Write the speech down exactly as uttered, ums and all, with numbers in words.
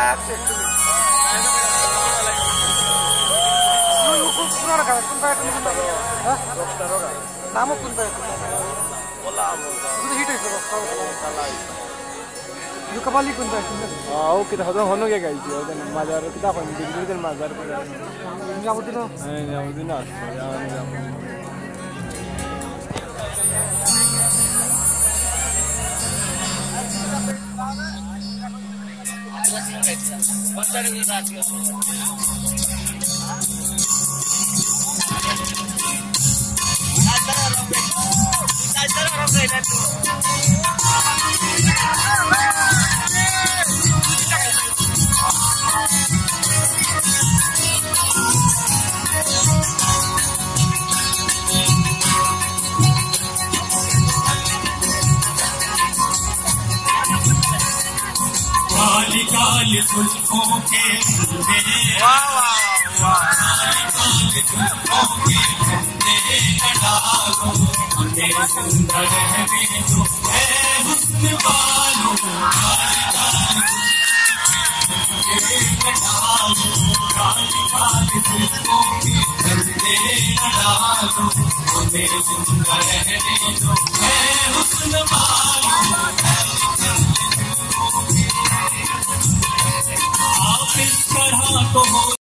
नाम कुन यो कवाली कुन ओ kita hodong hono ya guys ya dan mazar kita kon di di mazar nyabudino eh nyabudino ya Kali Kali जुल्फों के फंदे वाह वाह वाह काली जुल्फों के फंदे डालो हमें सुंदर है जो है हुस्न वालों काली काली जुल्फों के फंदे डालो हमें सुंदर है जो है हुस्न वालों